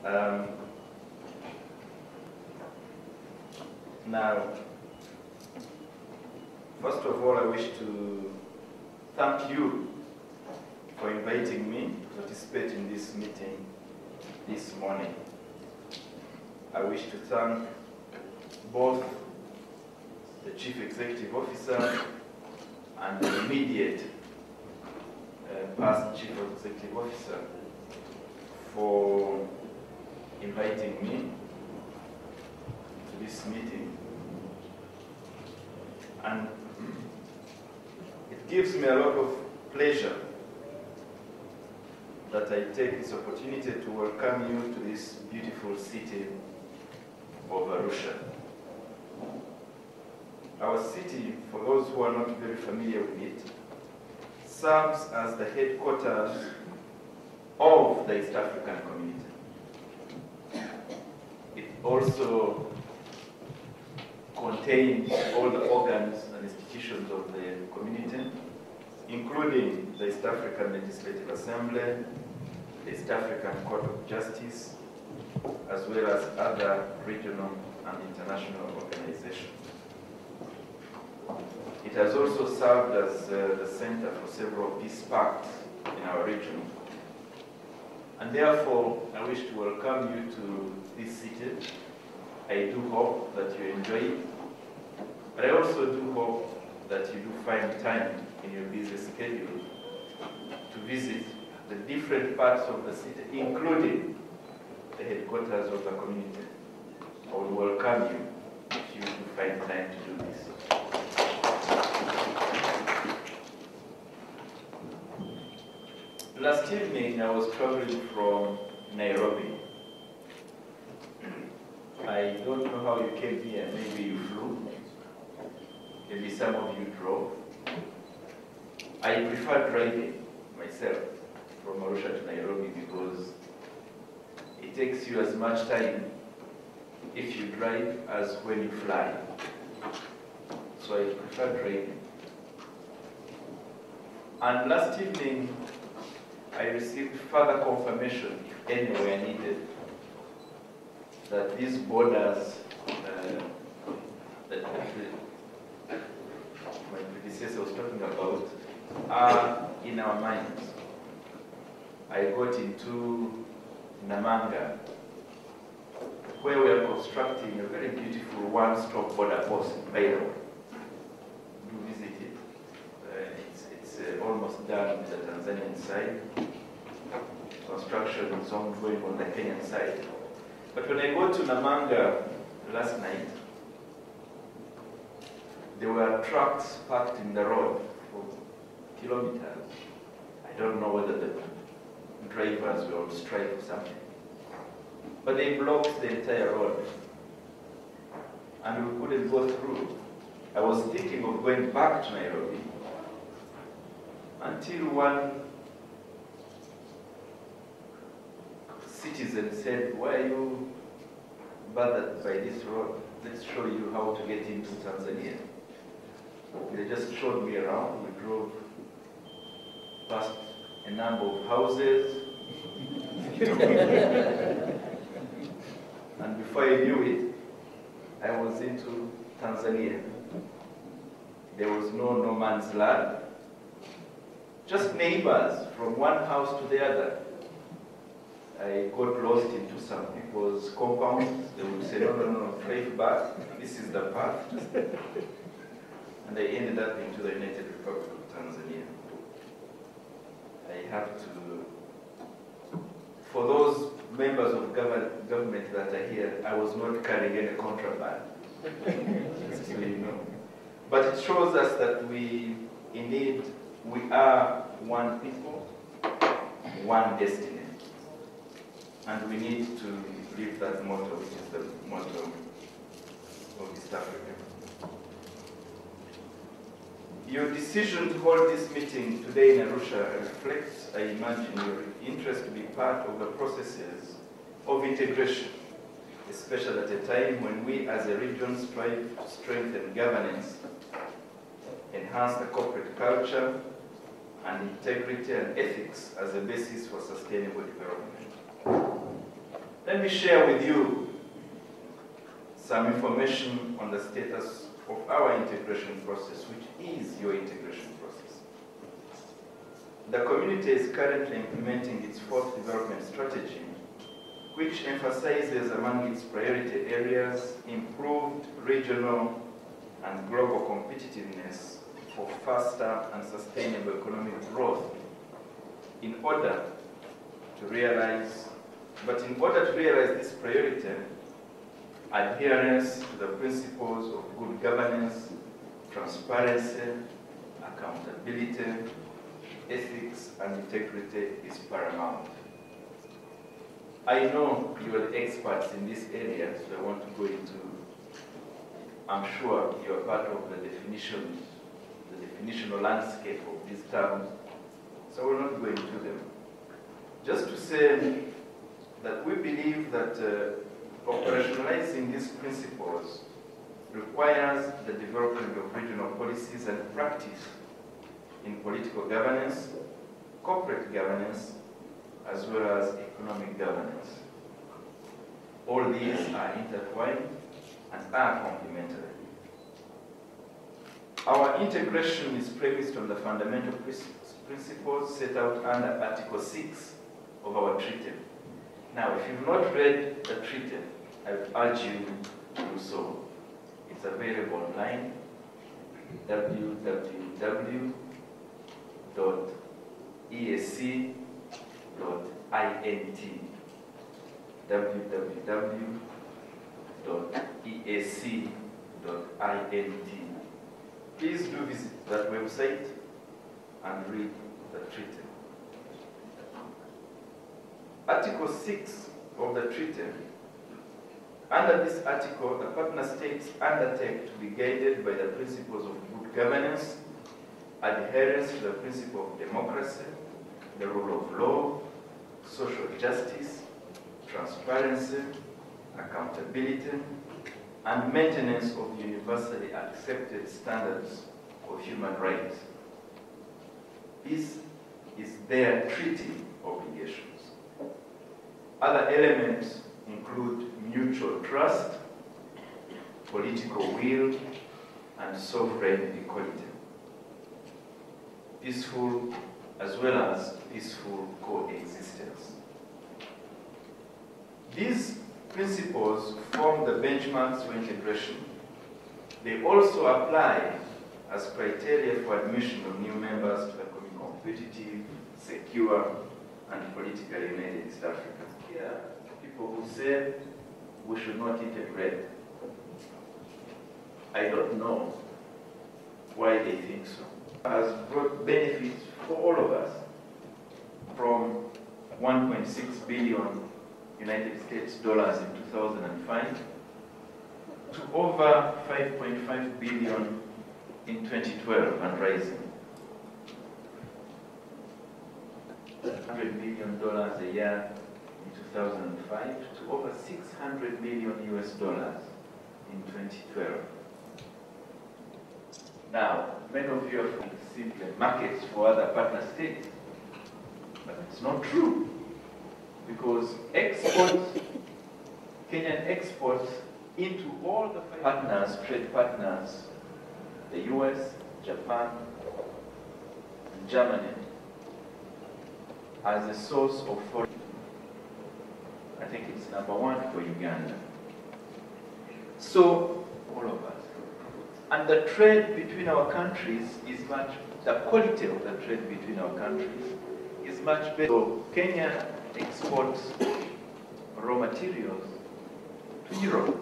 Now, first of all, I wish to thank you for inviting me to participate in this meeting this morning. I wish to thank both the Chief Executive Officer and the immediate past Chief Executive Officer for inviting me to this meeting. And it gives me a lot of pleasure that I take this opportunity to welcome you to this beautiful city of Arusha. Our city, for those who are not very familiar with it, serves as the headquarters of the East African community. It also contains all the organs and institutions of the community, including the East African Legislative Assembly, the East African Court of Justice, as well as other regional and international organizations. It has also served as the center for several peace pacts in our region. And therefore, I wish to welcome you to this city. I do hope that you enjoy it, but I also do hope that you do find time in your busy schedule to visit the different parts of the city, including the headquarters of the community. I will welcome you if you do find time to do this. Last evening, I was traveling from Nairobi. I don't know how you came here. Maybe you flew. Maybe some of you drove. I prefer driving myself from Arusha to Nairobi because it takes you as much time if you drive as when you fly. So I prefer driving. And last evening, I received further confirmation, if anywhere needed, that these borders that my predecessor was talking about are in our minds. I got into Namanga, where we are constructing a very beautiful one-stop border post in Bayrou. Do visit it. It's almost done with the Tanzanian side. Construction is ongoing on the Kenyan side. But when I got to Namanga last night, there were trucks parked in the road for kilometers. I don't know whether the drivers were on strike or something. But they blocked the entire road. And we couldn't go through. I was thinking of going back to Nairobi until one citizen said, "Why are you bothered by this road? Let's show you how to get into Tanzania." They just showed me around. We drove past a number of houses. And before I knew it, I was into Tanzania. There was no man's land. Just neighbors from one house to the other. I got lost into some people's compounds. They would say, no, drive back. This is the path. And I ended up into the United Republic of Tanzania. I have to, for those members of government that are here, I was not carrying any contraband, just so you know. But it shows us that we are one people, one destiny. And we need to live that motto, which is the motto of East Africa. Your decision to hold this meeting today in Arusha reflects, I imagine, your interest to be part of the processes of integration, especially at a time when we as a region strive to strengthen governance, enhance the corporate culture, and integrity and ethics as a basis for sustainable development. Let me share with you some information on the status of our integration process, which is your integration process. The community is currently implementing its fourth development strategy, which emphasizes among its priority areas improved regional and global competitiveness for faster and sustainable economic growth in order to realize this priority, adherence to the principles of good governance, transparency, accountability, ethics, and integrity is paramount. I know you are the experts in this area, so I want to go into, I'm sure you are part of the definitional landscape of these terms, so we're not going into them. Just to say that we believe that operationalizing these principles requires the development of regional policies and practice in political governance, corporate governance, as well as economic governance. All these are intertwined and are complementary. Our integration is premised on the fundamental principles set out under Article 6 of our treaty. Now, if you've not read the treaty, I would urge you to do so. It's available online, www.eac.int, www.eac.int. Please do visit that website and read the treaty. Article 6 of the treaty. Under this article, the partner states undertake to be guided by the principles of good governance, adherence to the principle of democracy, the rule of law, social justice, transparency, accountability, and maintenance of universally accepted standards of human rights. This is their treaty obligations. Other elements include mutual trust, political will, and sovereign equality. Peaceful as well as peaceful coexistence. These principles form the benchmarks for integration. They also apply as criteria for admission of new members to the competitive, secure, and politically united East Africa. Here, people who say we should not integrate. I don't know why they think so. It has brought benefits for all of us, from 1.6 billion United States dollars in 2005 to over 5.5 billion in 2012 and rising. $100 million a year in 2005 to over 600 million US dollars in 2012. Now, many of you have simply markets for other partner states, but it's not true, because exports, Kenyan exports into all the partners, trade partners, the US, Japan, and Germany, as a source of foreign. I think it's #1 for Uganda. So, all of us. And the trade between our countries is much, the quality of the trade between our countries is much better. So Kenya exports raw materials to Europe.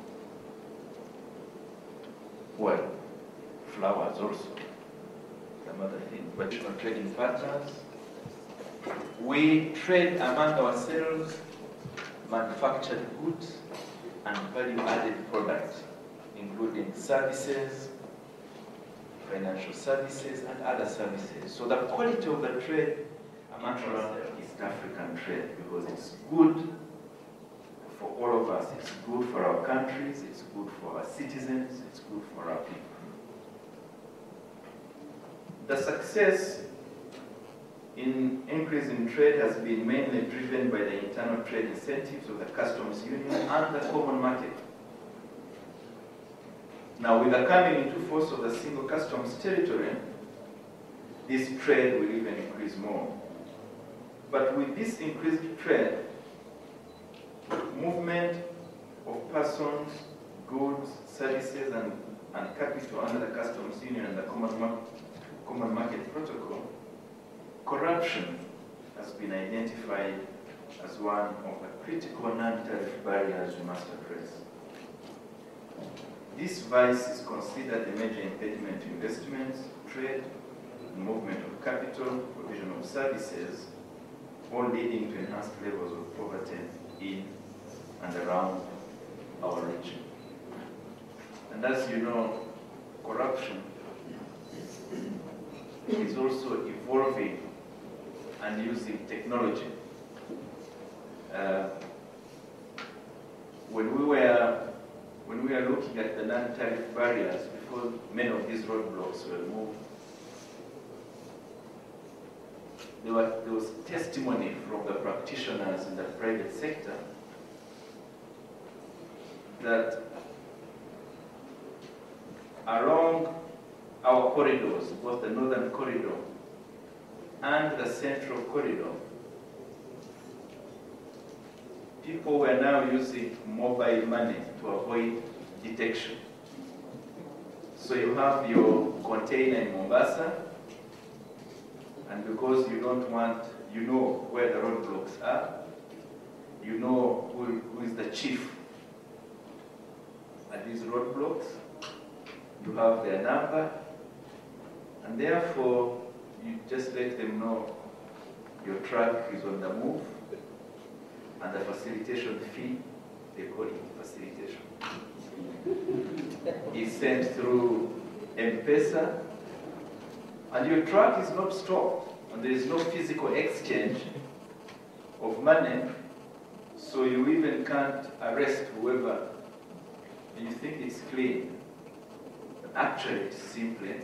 Well, flowers also, some other things. But we're trading partners. We trade among ourselves manufactured goods and value-added products, including services, financial services, and other services. So the quality of the trade among East African trade, because it's good for all of us, it's good for our countries, it's good for our citizens, it's good for our people. The success increase in trade has been mainly driven by the internal trade incentives of the customs union and the common market. Now, with the coming into force of the single customs territory, this trade will even increase more. But with this increased trade, movement of persons, goods, services, and capital under the customs union and the common market protocol, corruption has been identified as one of the critical non-tariff barriers we must address. This vice is considered a major impediment to investments, trade, and movement of capital, provision of services, all leading to enhanced levels of poverty in and around our region. And as you know, corruption is also evolving and using technology. When we were looking at the non-tariff barriers before many of these roadblocks were moved, there was testimony from the practitioners in the private sector that along our corridors, both the northern corridor and the central corridor, people were now using mobile money to avoid detection. So you have your container in Mombasa, and because you don't want, you know where the roadblocks are, you know who is the chief at these roadblocks, you have their number, and therefore you just let them know your truck is on the move, and the facilitation fee, they call it facilitation, is sent through M-Pesa, and your truck is not stopped, and there is no physical exchange of money, so you even can't arrest whoever you think it's clean. But actually, it's simply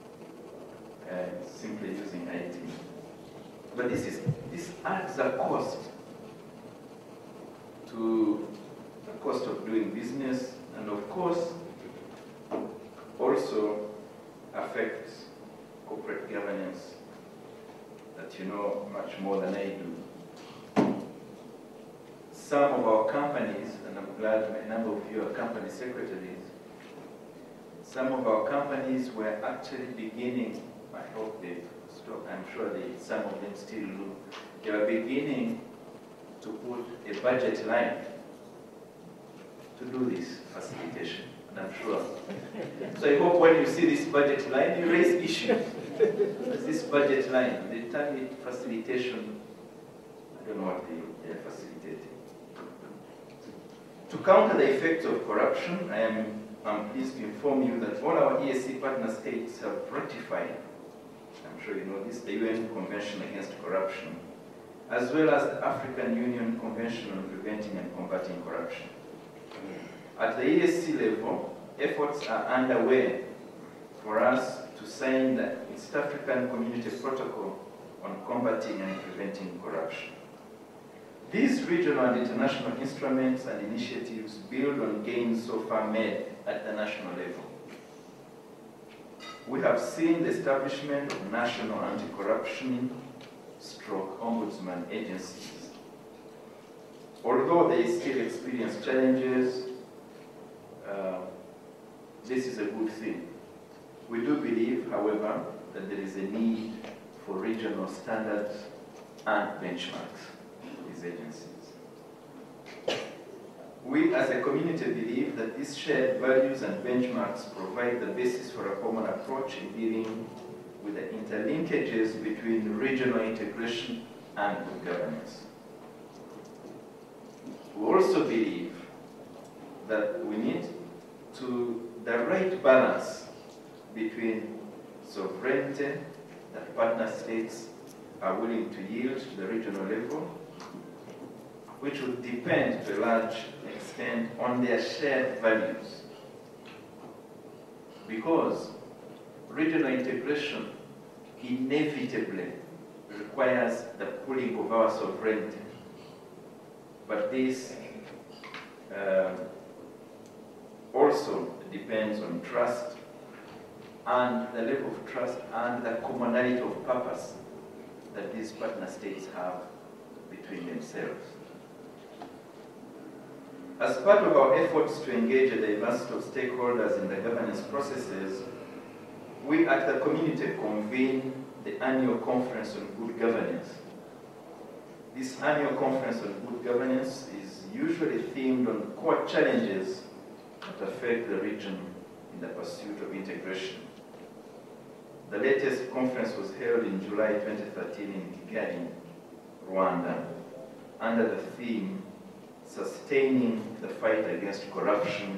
using IT. But this adds a cost to the cost of doing business, and of course, also affects corporate governance that you know much more than I do. Some of our companies, and I'm glad a number of you are company secretaries, some of our companies were actually beginning, I hope they stop, I'm sure some of them still do, they were beginning to put a budget line to do this facilitation, and I'm sure. So I hope when you see this budget line, you raise issues. This budget line, they term it facilitation, I don't know what they are facilitating. To counter the effects of corruption, I'm pleased to inform you that all our EAC partner states have ratified, I'm sure you know this, the UN Convention Against Corruption, as well as the African Union Convention on Preventing and Combating Corruption. At the EAC level, efforts are underway for us to sign the East African Community Protocol on Combating and Preventing Corruption. These regional and international instruments and initiatives build on gains so far made at the national level. We have seen the establishment of national anti-corruption /ombudsman agencies. Although they still experience challenges, this is a good thing. We do believe, however, that there is a need for regional standards and benchmarks for these agencies. We as a community believe that these shared values and benchmarks provide the basis for a common approach in dealing with the interlinkages between regional integration and good governance. We also believe that we need the right balance between sovereignty that partner states are willing to yield to the regional level, which would depend to a large extent on their shared values. Because regional integration inevitably requires the pooling of our sovereignty. But this also depends on trust and the level of trust and the commonality of purpose that these partner states have between themselves. As part of our efforts to engage a diversity of stakeholders in the governance processes, we at the community convene the annual conference on good governance. This annual conference on good governance is usually themed on core challenges that affect the region in the pursuit of integration. The latest conference was held in July 2013 in Kigali, Rwanda, under the theme, Sustaining the Fight Against Corruption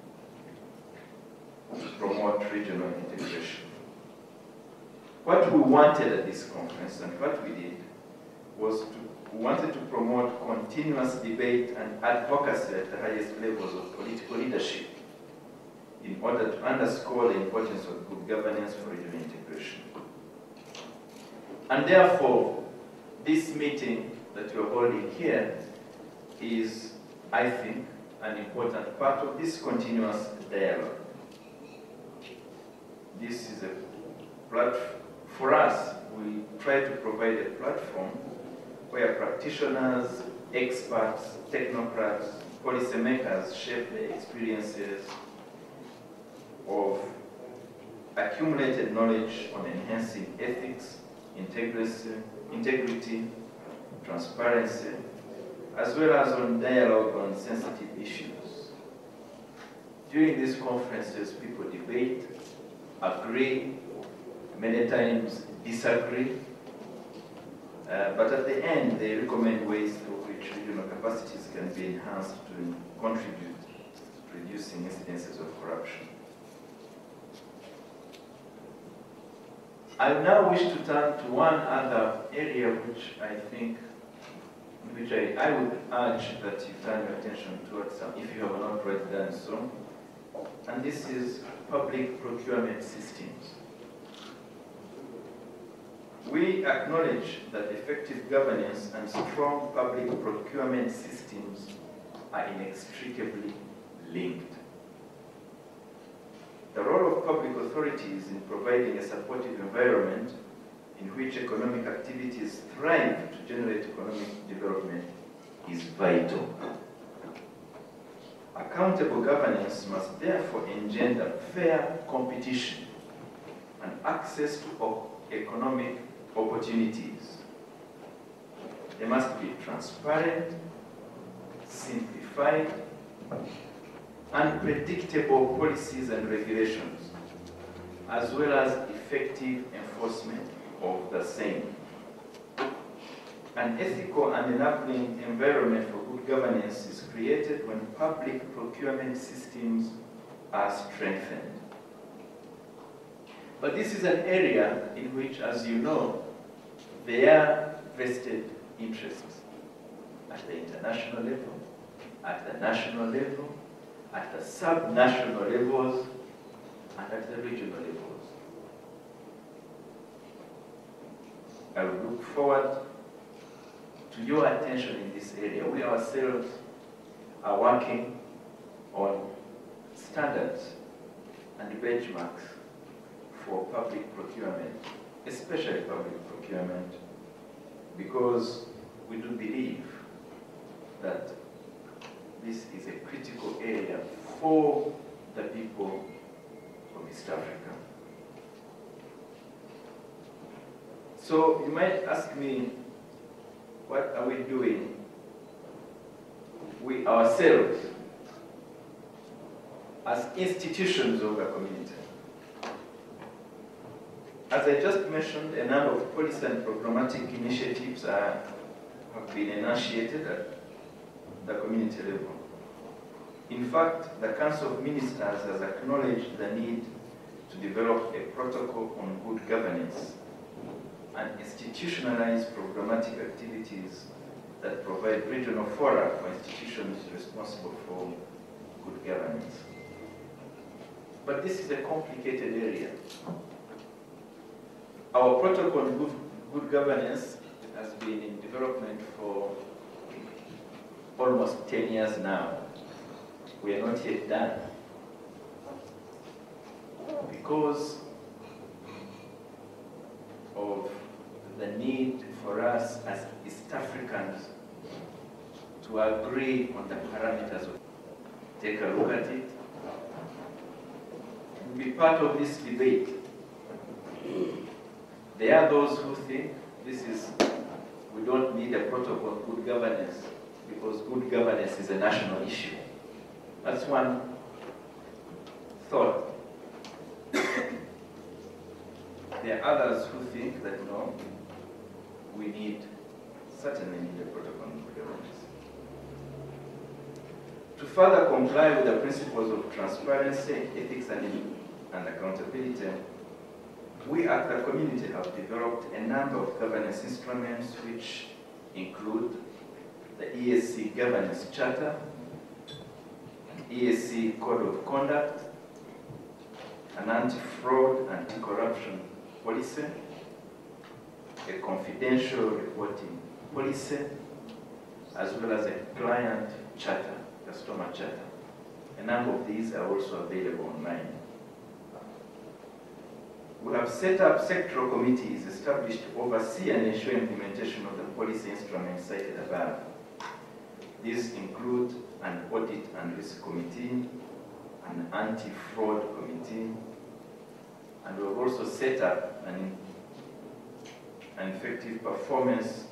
to Promote Regional Integration. What we wanted at this conference and what we did was we wanted to promote continuous debate and advocacy at the highest levels of political leadership in order to underscore the importance of good governance for regional integration. And therefore, this meeting that we're holding here is, I think, an important part of this continuous dialogue. This is a platform. For us, we try to provide a platform where practitioners, experts, technocrats, policymakers shape their experiences of accumulated knowledge on enhancing ethics, integrity, transparency, as well as on dialogue on sensitive issues. During these conferences, people debate, agree, many times disagree, but at the end, they recommend ways through which regional capacities can be enhanced to contribute to reducing incidences of corruption. I now wish to turn to one other area which I think, which I would urge that you turn your attention towards, if you have not already done so, and this is public procurement systems. We acknowledge that effective governance and strong public procurement systems are inextricably linked. The role of public authorities in providing a supportive environment in which economic activities thrive to generate economic development is vital. Accountable governance must therefore engender fair competition and access to economic opportunities. They must be transparent, simplified, and predictable policies and regulations, as well as effective enforcement of the same. An ethical and enabling environment for good governance is created when public procurement systems are strengthened. But this is an area in which, as you know, there are vested interests at the international level, at the national level, at the sub-national levels, and at the regional levels. I will look forward to your attention in this area. We ourselves are working on standards and benchmarks for public procurement, especially public procurement, because we do believe that this is a critical area for the people of East Africa. So you might ask me, what are we doing, we ourselves, as institutions of the community? As I just mentioned, a number of policy and programmatic initiatives have been initiated at the community level. In fact, the Council of Ministers has acknowledged the need to develop a protocol on good governance and institutionalize programmatic activities that provide regional fora for institutions responsible for good governance. But this is a complicated area. Our protocol on good governance has been in development for almost 10 years now. We are not yet done. Because of the need for us as East Africans to agree on the parameters of it. Take a look at it. Be part of this debate. There are those who think we don't need a protocol of good governance because good governance is a national issue. That's one thought. There are others who think that no, we certainly need a protocol on good governance. To further comply with the principles of transparency, ethics, and accountability, we at the community have developed a number of governance instruments which include the EAC Governance Charter, EAC Code of Conduct, an anti-fraud, anti-corruption policy, a confidential reporting policy, as well as a client charter, customer charter. A number of these are also available online. We have set up sectoral committees established to oversee and ensure implementation of the policy instruments cited above. These include an audit and risk committee, an anti-fraud committee, and we've also set up an effective performance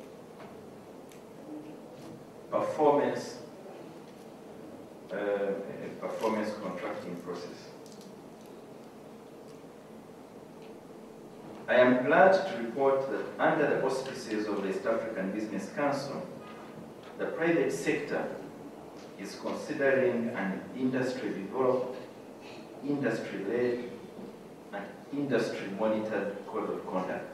contracting process. I am glad to report that under the auspices of the East African Business Council, the private sector is considering an industry-developed, industry-led, and industry-monitored code of conduct.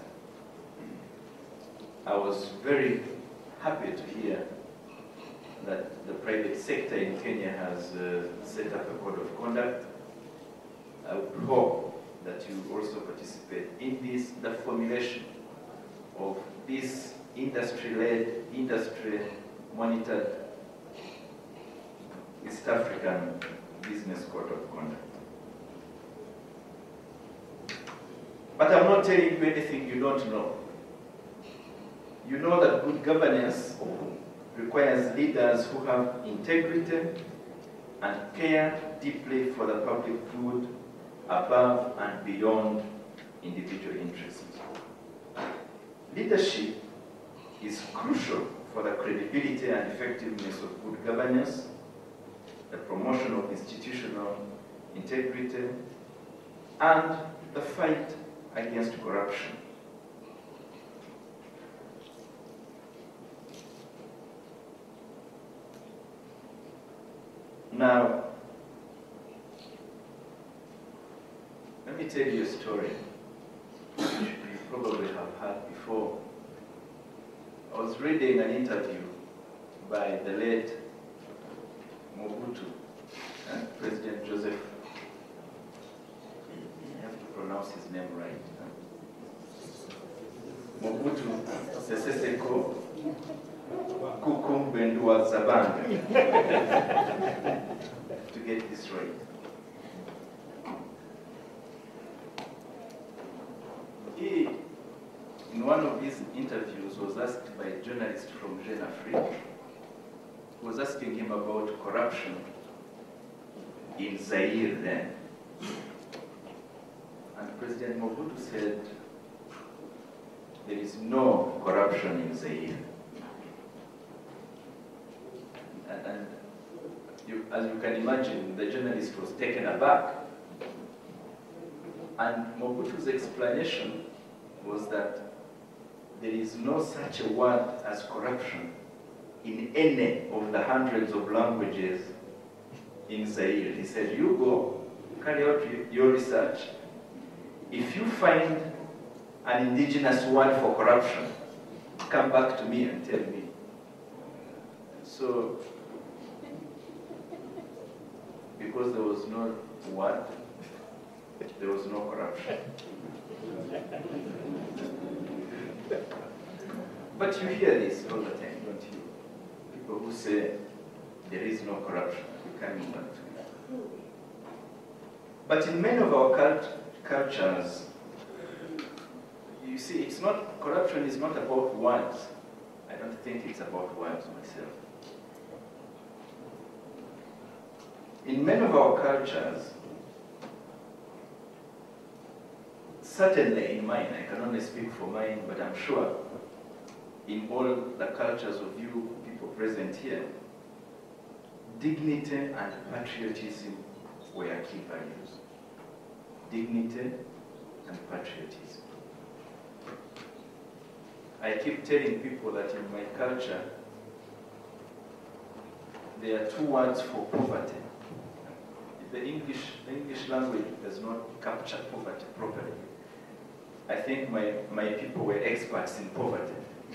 I was very happy to hear that the private sector in Kenya has set up a code of conduct. I would hope that you also participate in the formulation of this industry-led, industry-monitored East African Business Code of Conduct. But I'm not telling you anything you don't know. You know that good governance requires leaders who have integrity and care deeply for the public good above and beyond individual interests. Leadership is crucial for the credibility and effectiveness of good governance, the promotion of institutional integrity, and the fight against corruption. Now, let me tell you a story which you probably have heard before. I was reading an interview by the late Mobutu, President Joseph. I have to pronounce his name right. Mobutu Seseseko Kukumbendua Zabanga. To get this right. He, in one of his interviews, was asked by a journalist from General EAC, who was asking him about corruption in Zaire then. And President Mobutu said, there is no corruption in Zaire. And as you can imagine, the journalist was taken aback. And Mobutu's explanation was that there is no such a word as corruption in any of the hundreds of languages in Zaire. He said, you go, carry out your research. If you find an indigenous word for corruption, come back to me and tell me. So, because there was no word, there was no corruption. But you hear this all the time, don't you? People who say there is no corruption. We can't move back to it. But in many of our cultures, you see, it's not, corruption is not about words. I don't think it's about words myself. In many of our cultures, certainly in mine, I can only speak for mine, but I'm sure in all the cultures of you people present here, dignity and patriotism were key values. Dignity and patriotism. I keep telling people that in my culture, there are two words for poverty. The English language does not capture poverty properly. I think my people were experts in poverty.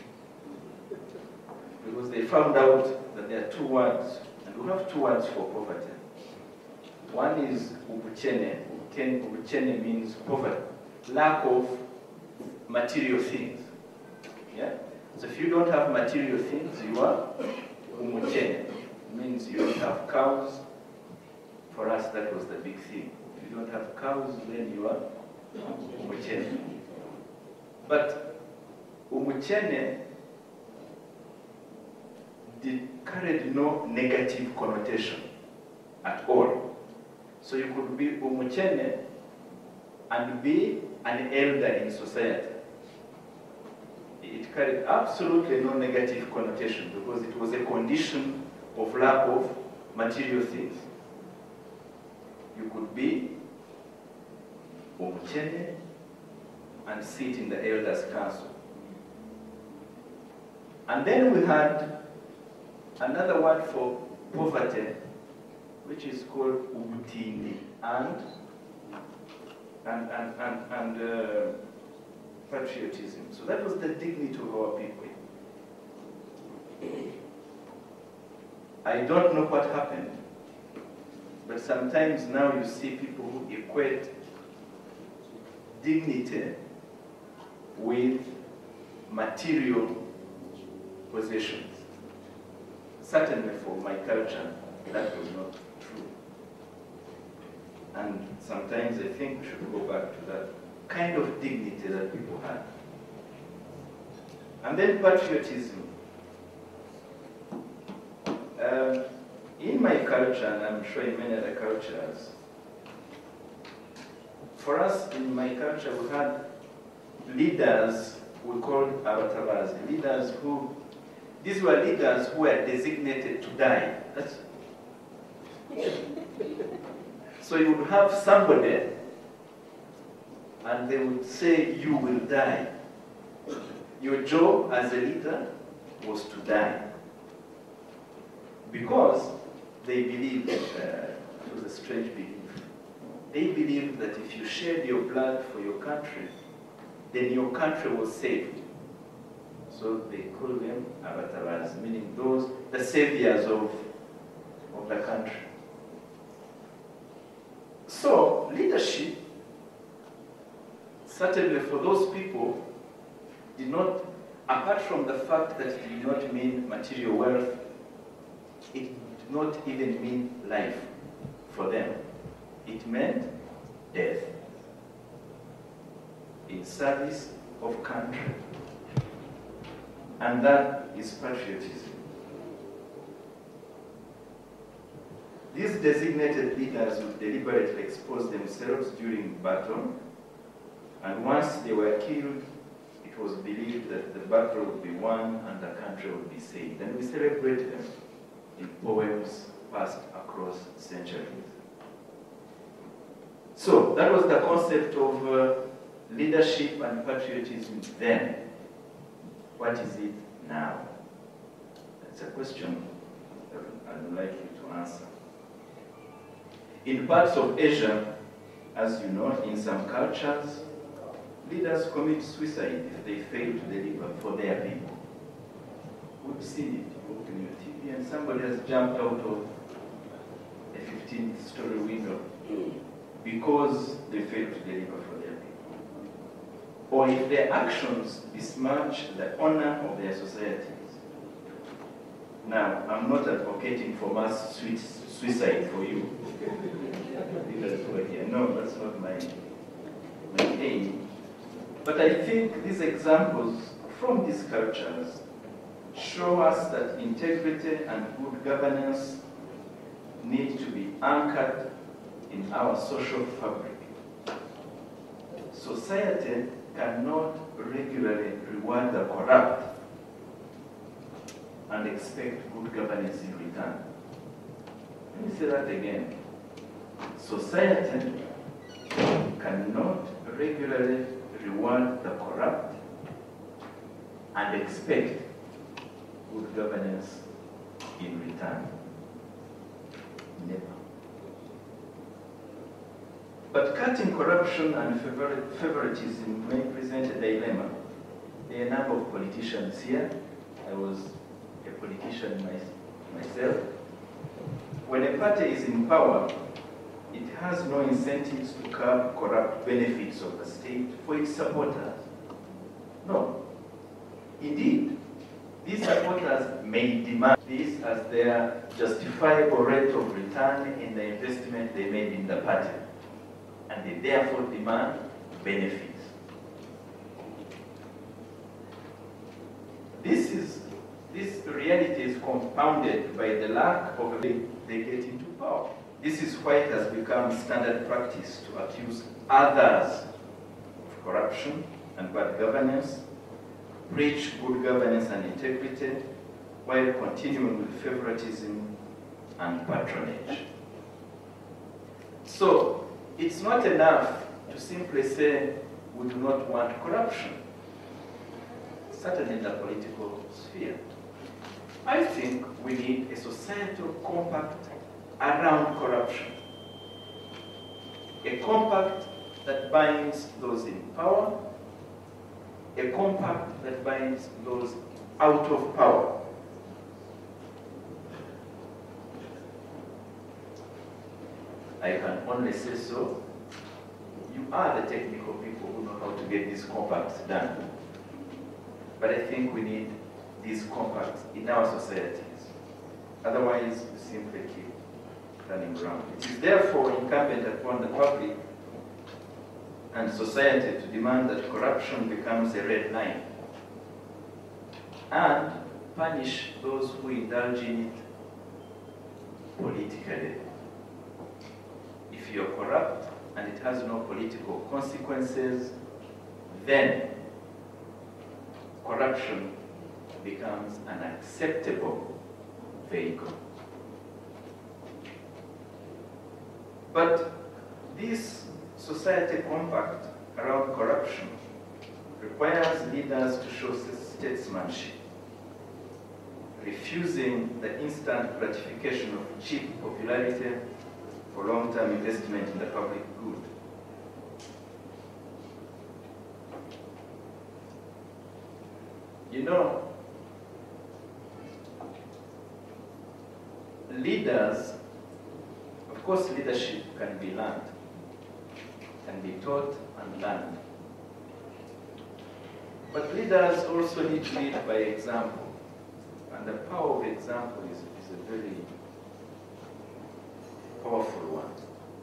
Because they found out that there are two words, and we have two words for poverty. One is ubuchene. Ubuchene means poverty, lack of material things. Yeah? So if you don't have material things, you are umuchene. It means you don't have cows. For us, that was the big thing. If you don't have cows, then you are umuchene. But umuchene carried no negative connotation at all. So you could be umuchene and be an elder in society. It carried absolutely no negative connotation because it was a condition of lack of material things. You could be umuchene and sit in the elders' council. And then we had another word for poverty, which is called ubutindi and patriotism. So that was the dignity of our people. I don't know what happened, but sometimes now you see people who equate dignity with material possessions. Certainly for my culture, that was not true. And sometimes I think we should go back to that kind of dignity that people had. And then patriotism. In my culture, and I'm sure in many other cultures, for us in my culture we had leaders we called abatabas, leaders who, these were leaders who were designated to die. So you would have somebody and they would say, you will die. Your job as a leader was to die. Because they believed, it was a strange belief, they believed that if you shed your blood for your country, then your country was saved. So they call them abatabas, meaning those, the saviors of the country. So leadership, certainly for those people, did not, apart from the fact that it did not mean material wealth, it did not even mean life for them. It meant death in service of country. And that is patriotism. These designated leaders would deliberately expose themselves during battle, and once they were killed, it was believed that the battle would be won and the country would be saved. And we celebrate them in poems passed across centuries. So that was the concept of leadership and patriotism then. What is it now? That's a question that I would like you to answer. In parts of Asia, as you know, in some cultures, leaders commit suicide if they fail to deliver for their people. We've seen it. You look in your TV and somebody has jumped out of a 15th-story window because they failed to deliver for their people. or if their actions besmirch the honor of their societies. Now, I'm not advocating for mass suicide for you. No, that's not my aim. But I think these examples from these cultures show us that integrity and good governance need to be anchored in our social fabric. Society cannot regularly reward the corrupt and expect good governance in return. Let me say that again. Society cannot regularly reward the corrupt and expect good governance in return. Never. But cutting corruption and favoritism may present a dilemma. There are a number of politicians here. I was a politician myself. When a party is in power, it has no incentives to curb corrupt benefits of the state for its supporters. No. Indeed, these supporters may demand this as their justifiable rate of return in the investment they made in the party, and they therefore demand benefits. This reality is compounded by the lack of a way they get into power. This is why it has become standard practice to accuse others of corruption and bad governance, preach good governance and integrity, while continuing with favoritism and patronage. So, it's not enough to simply say we do not want corruption, certainly in the political sphere. I think we need a societal compact around corruption. A compact that binds those in power, a compact that binds those out of power. I can only say so. You are the technical people who know how to get these compacts done. But I think we need these compacts in our societies. Otherwise, we simply keep running around. It is therefore incumbent upon the public and society to demand that corruption becomes a red line and punish those who indulge in it politically. If you're corrupt and it has no political consequences, then corruption becomes an acceptable vehicle. But this society compact around corruption requires leaders to show statesmanship, refusing the instant gratification of cheap popularity for long-term investment in the public good. You know, leaders, of course, leadership can be learned, can be taught and learned. But leaders also need to lead by example. And the power of example is a very powerful one.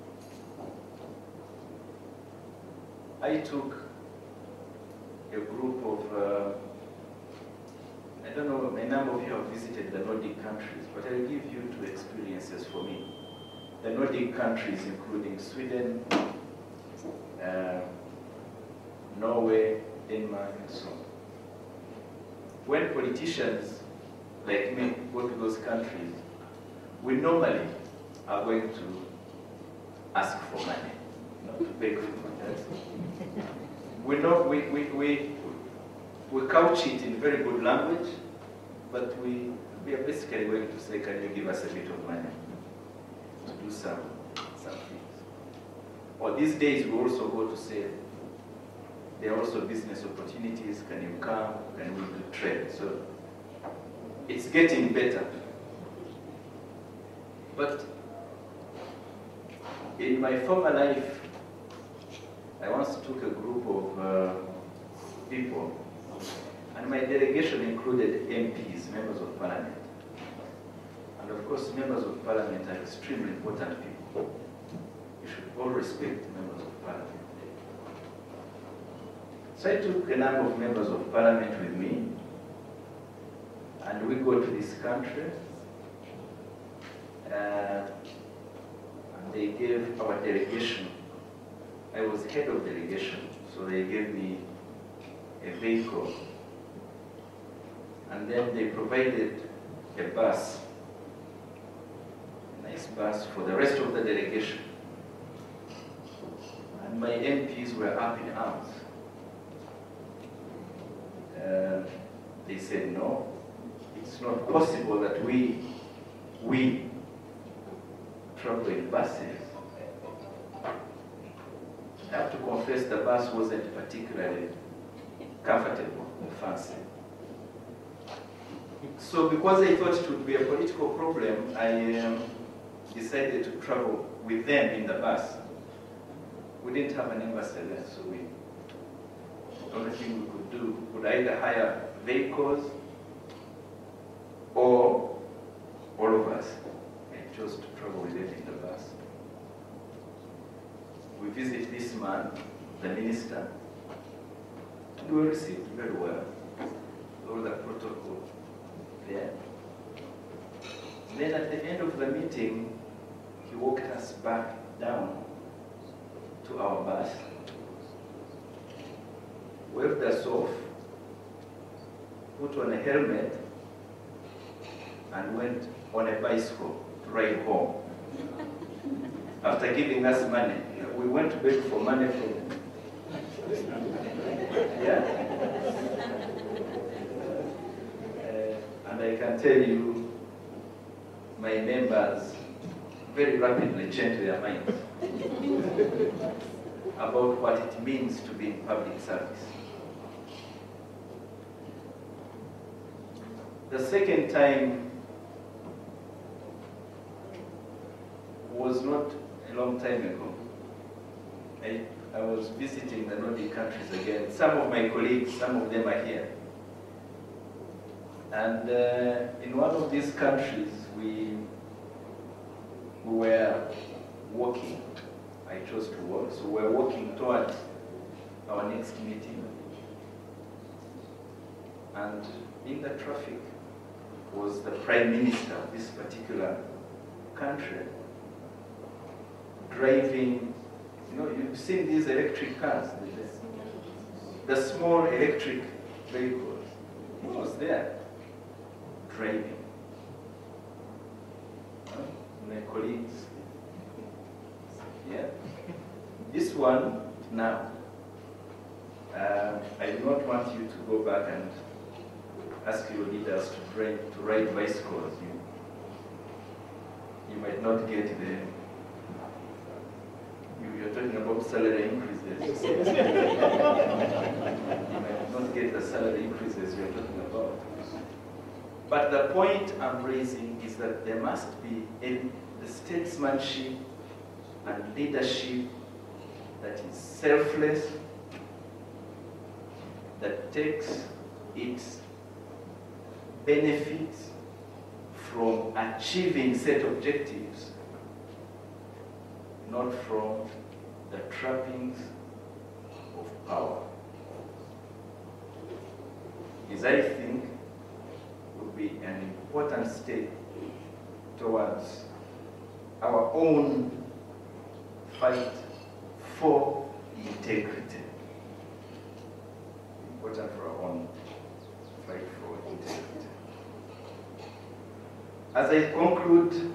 I took a group of, I don't know, a number of you have visited the Nordic countries, but I'll give you two experiences for me. The Nordic countries, including Sweden, Norway, Denmark, and so on. When politicians like me go to those countries, we normally are going to ask for money, not to beg for money. We couch it in very good language, but we are basically going to say, can you give us a bit of money to do some things? Or these days we also go to say, there are also business opportunities, can you come, can we do trade? So it's getting better. But in my former life, I once took a group of people. And my delegation included MPs, members of parliament. And of course, members of parliament are extremely important people. You should all respect members of parliament. So I took a number of members of parliament with me, and we go to this country, and they gave our delegation, I was head of delegation, so they gave me a vehicle, and then they provided a bus, a nice bus for the rest of the delegation. And my MPs were up in arms. They said, no, it's not possible that we travel in buses. I have to confess the bus wasn't particularly comfortable or fancy. So because I thought it would be a political problem, I decided to travel with them in the bus. We didn't have an embassy there, so the only thing we could do would either hire vehicles or all of us. I chose to travel with them in the bus. We visit this man, the minister, and we were received very well. All the protocol there. Then at the end of the meeting, he walked us back down to our bus, waved us off, put on a helmet, and went on a bicycle to ride home. After giving us money, we went to beg for money from him. Yeah. And I can tell you, my members very rapidly changed their minds about what it means to be in public service. The second time was not a long time ago. I was visiting the Nordic countries again. Some of my colleagues, some of them are here. And in one of these countries, we were walking. I chose to walk, so we were walking towards our next meeting. And in the traffic was the Prime Minister of this particular country, driving, you know, you've seen these electric cars, the small electric vehicles. He was there, driving. My colleagues, yeah. This one, now, I do not want you to go back and ask your leaders to ride bicycles. You might not get the, you're talking about salary increases. You might not get the salary increases you're talking about. But the point I'm raising is that there must be the statesmanship and leadership that is selfless, that takes its benefits from achieving set objectives, not from the trappings of power. Is, I think, would be an important step towards our own fight for integrity. Important for our own fight for integrity. As I conclude,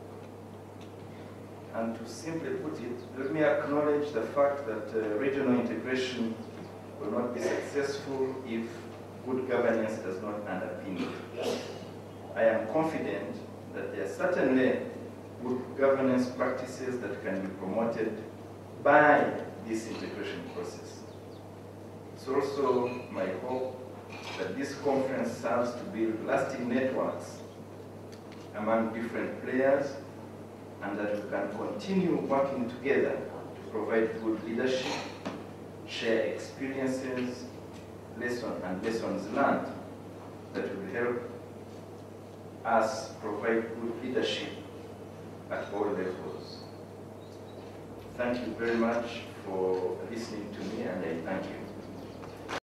and to simply put it, let me acknowledge the fact that regional integration will not be successful if good governance does not underpin it. I am confident that there are certainly good governance practices that can be promoted by this integration process. It's also my hope that this conference serves to build lasting networks among different players, and that we can continue working together to provide good leadership, share experiences, lessons learned that will help us provide good leadership at all levels. Thank you very much for listening to me, and I thank you.